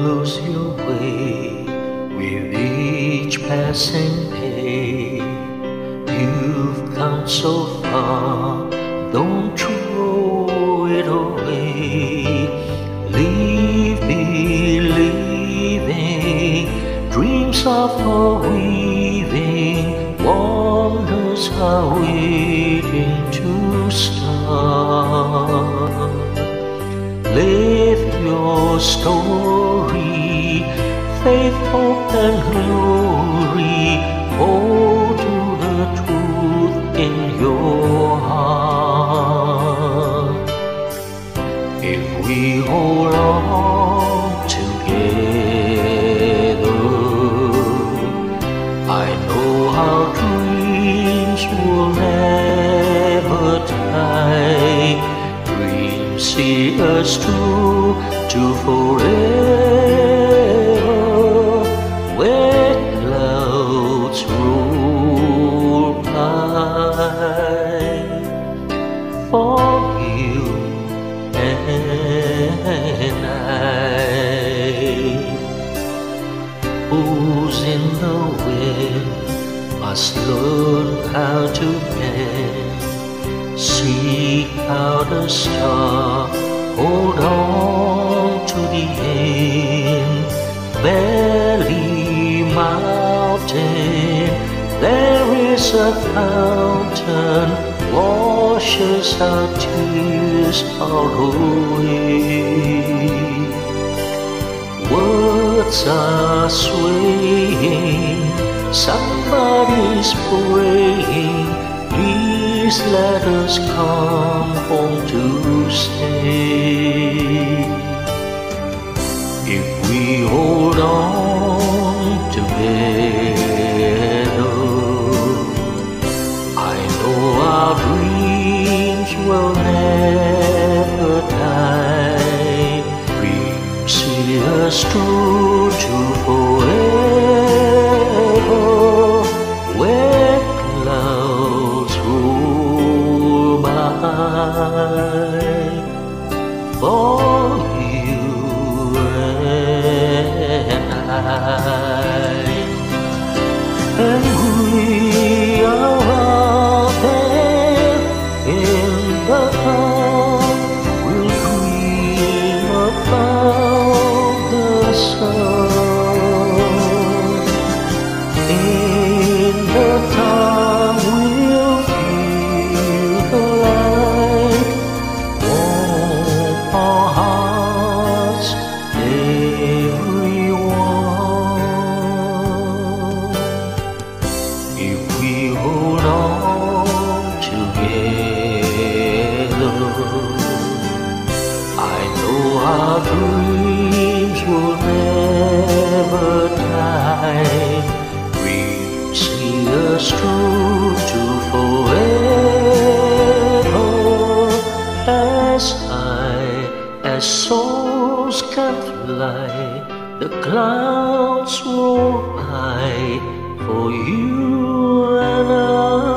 goes your way with each passing day. You've come so far, don't throw it away. Leave believing, dreams of a weaving, wonders are waiting to start. Live your story, faith, hope and glory. Hold to the truth in your heart. If we hold on together, I know our dreams will never die. Dreams see us through to forever, where clouds roll by. For you and I, who's in the wind must learn how to bend. Seek out a star, hold on to the end. Valley, mountain, there is a fountain, washes our tears all away. Words are swaying, somebody's praying. Please let us come home to stay. If we hold on together, I know our dreams will never die. Dreams see us through to forever, where clouds roll by. For you and we are out there in the dark. We'll dream about the sun. In the dark we'll feel the light, warm our hearts, everyone. If we hold on together, I know our dreams will never die. Dreams see us through to forever, as high as souls can fly. The clouds roll by for you and I.